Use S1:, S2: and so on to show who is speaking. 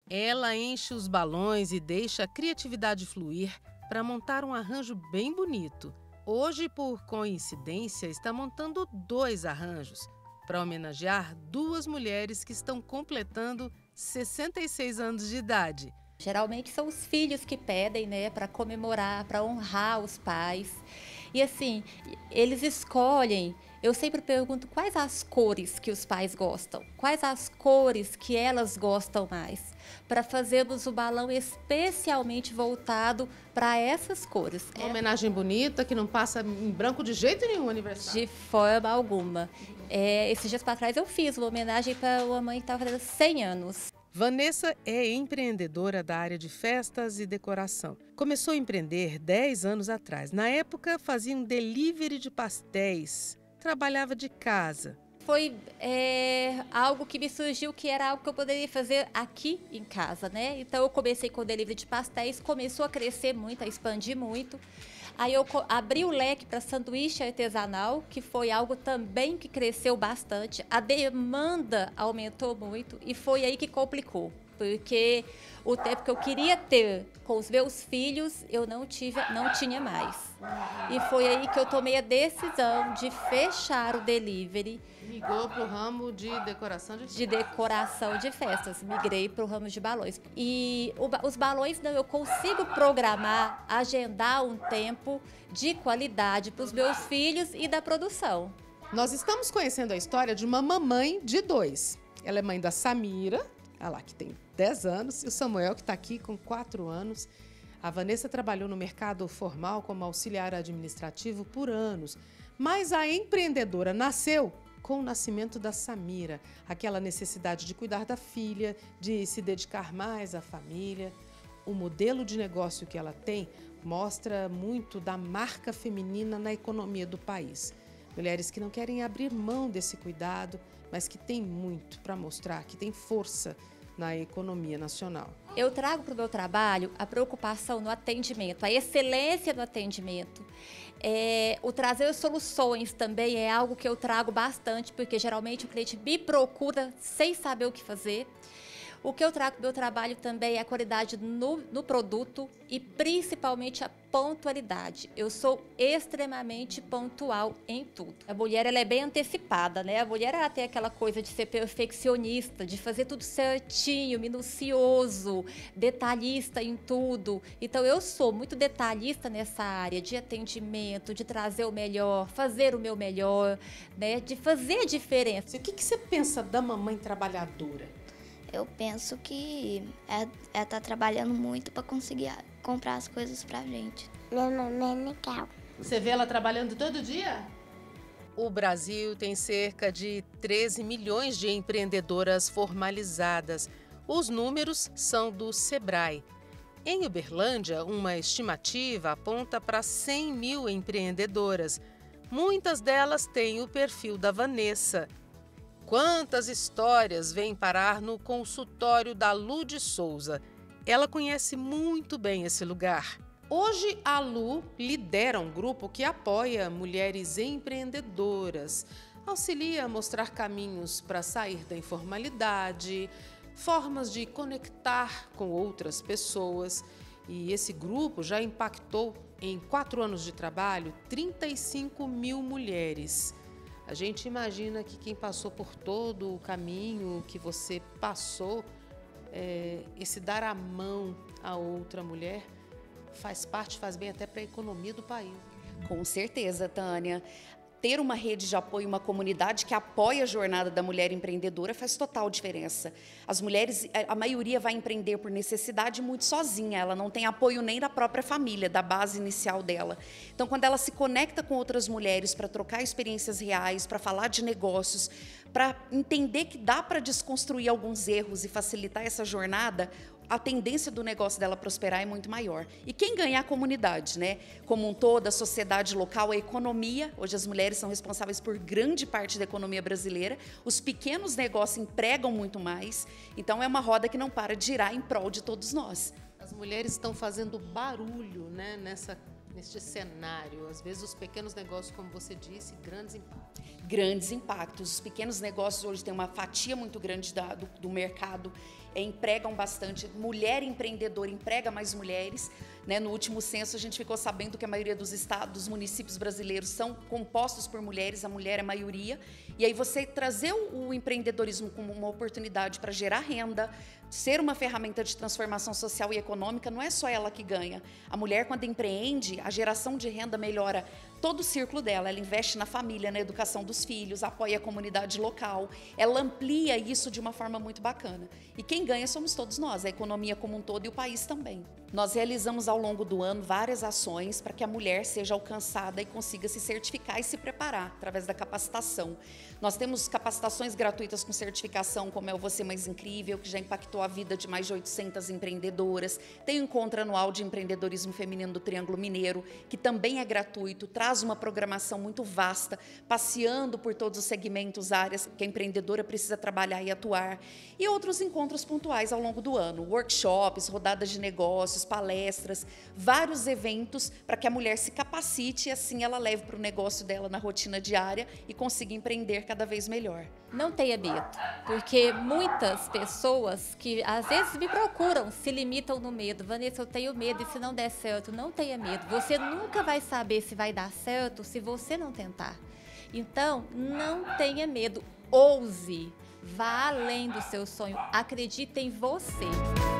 S1: Ela enche os balões e deixa a criatividade fluir para montar um arranjo bem bonito. Hoje, por coincidência, está montando 2 arranjos para homenagear 2 mulheres que estão completando 66 anos de idade.
S2: Geralmente são os filhos que pedem, né, para comemorar, para honrar os pais. E assim, eles escolhem. Eu sempre pergunto quais as cores que os pais gostam, quais as cores que elas gostam mais, para fazermos o balão especialmente voltado para essas cores.
S1: Uma homenagem bonita que não passa em branco de jeito nenhum o aniversário.
S2: De forma alguma. Esses dias para trás eu fiz uma homenagem para uma mãe que estava fazendo 100 anos.
S1: Vanessa é empreendedora da área de festas e decoração. Começou a empreender 10 anos atrás. Na época, fazia um delivery de pastéis. Trabalhava de casa.
S2: Foi algo que me surgiu que era algo que eu poderia fazer aqui em casa, né? Então eu comecei com o delivery de pastéis, começou a crescer muito, a expandir muito. Aí eu abri o leque para sanduíche artesanal, que foi algo também que cresceu bastante. A demanda aumentou muito e foi aí que complicou, porque o tempo que eu queria ter com os meus filhos, eu não tinha mais. E foi aí que eu tomei a decisão de fechar o delivery.
S1: Migrou para o ramo de decoração de festas.
S2: De decoração de festas. Migrei para o ramo de balões. E os balões, não, eu consigo programar, agendar um tempo de qualidade para os meus filhos e da produção.
S1: Nós estamos conhecendo a história de uma mamãe de 2. Ela é mãe da Samira, que tem 10 anos, e o Samuel, que está aqui com 4 anos. A Vanessa trabalhou no mercado formal como auxiliar administrativo por anos, mas a empreendedora nasceu com o nascimento da Samira, aquela necessidade de cuidar da filha, de se dedicar mais à família. O modelo de negócio que ela tem mostra muito da marca feminina na economia do país. Mulheres que não querem abrir mão desse cuidado, mas que têm muito para mostrar, que têm força na economia nacional.
S2: Eu trago para o meu trabalho a preocupação no atendimento, a excelência no atendimento. O trazer soluções também é algo que eu trago bastante, porque geralmente o cliente me procura sem saber o que fazer. O que eu trago para o meu trabalho também é a qualidade no produto e principalmente a pontualidade. Eu sou extremamente pontual em tudo. A mulher, ela é bem antecipada, né? A mulher, ela tem aquela coisa de ser perfeccionista, de fazer tudo certinho, minucioso, detalhista em tudo. Então eu sou muito detalhista nessa área de atendimento, de trazer o melhor, fazer o meu melhor, né? De fazer a diferença.
S1: O que você pensa da mamãe trabalhadora?
S3: Eu penso que ela tá trabalhando muito para conseguir comprar as coisas pra gente. Minha mamãe é legal.
S1: Você vê ela trabalhando todo dia? O Brasil tem cerca de 13 milhões de empreendedoras formalizadas. Os números são do Sebrae. Em Uberlândia, uma estimativa aponta para 100 mil empreendedoras. Muitas delas têm o perfil da Vanessa. Quantas histórias vêm parar no consultório da Lu de Souza? Ela conhece muito bem esse lugar. Hoje, a Lu lidera um grupo que apoia mulheres empreendedoras, auxilia a mostrar caminhos para sair da informalidade, formas de conectar com outras pessoas. E esse grupo já impactou, em 4 anos de trabalho, 35 mil mulheres. A gente imagina que quem passou por todo o caminho que você passou, esse dar a mão a outra mulher, faz bem até para a economia do país.
S4: Com certeza, Tânia. Ter uma rede de apoio, uma comunidade que apoia a jornada da mulher empreendedora faz total diferença. As mulheres, a maioria vai empreender por necessidade muito sozinha, ela não tem apoio nem da própria família, da base inicial dela. Então, quando ela se conecta com outras mulheres para trocar experiências reais, para falar de negócios, para entender que dá para desconstruir alguns erros e facilitar essa jornada, a tendência do negócio dela prosperar é muito maior. E quem ganha é a comunidade, né? Como um todo, a sociedade local, a economia. Hoje as mulheres são responsáveis por grande parte da economia brasileira. Os pequenos negócios empregam muito mais. Então é uma roda que não para de girar em prol de todos nós.
S1: As mulheres estão fazendo barulho, né, neste cenário. Às vezes os pequenos negócios, como você disse, grandes impactos.
S4: Grandes impactos. Os pequenos negócios hoje têm uma fatia muito grande do mercado empregam bastante. Mulher empreendedora emprega mais mulheres, né? No último censo, a gente ficou sabendo que a maioria dos estados, dos municípios brasileiros são compostos por mulheres, a mulher é a maioria. E aí você trazer o empreendedorismo como uma oportunidade para gerar renda, ser uma ferramenta de transformação social e econômica, não é só ela que ganha. A mulher, quando empreende, a geração de renda melhora todo o círculo dela. Ela investe na família, na educação dos filhos, apoia a comunidade local. Ela amplia isso de uma forma muito bacana. E quem ganha somos todos nós, a economia como um todo e o país também. Nós realizamos ao longo do ano várias ações para que a mulher seja alcançada e consiga se certificar e se preparar através da capacitação. Nós temos capacitações gratuitas com certificação, como é o Você Mais Incrível, que já impactou a vida de mais de 800 empreendedoras. Tem o Encontro Anual de Empreendedorismo Feminino do Triângulo Mineiro, que também é gratuito, traz uma programação muito vasta, passeando por todos os segmentos, áreas que a empreendedora precisa trabalhar e atuar. E outros encontros pontuais ao longo do ano, workshops, rodadas de negócios, palestras, vários eventos para que a mulher se capacite e assim ela leve para o negócio dela na rotina diária e consiga empreender cada vez melhor.
S2: Não tenha medo, porque muitas pessoas que às vezes me procuram se limitam no medo. Vanessa, eu tenho medo e se não der certo, não tenha medo. Você nunca vai saber se vai dar certo se você não tentar. Então, não tenha medo, ouse, vá além do seu sonho, acredite em você.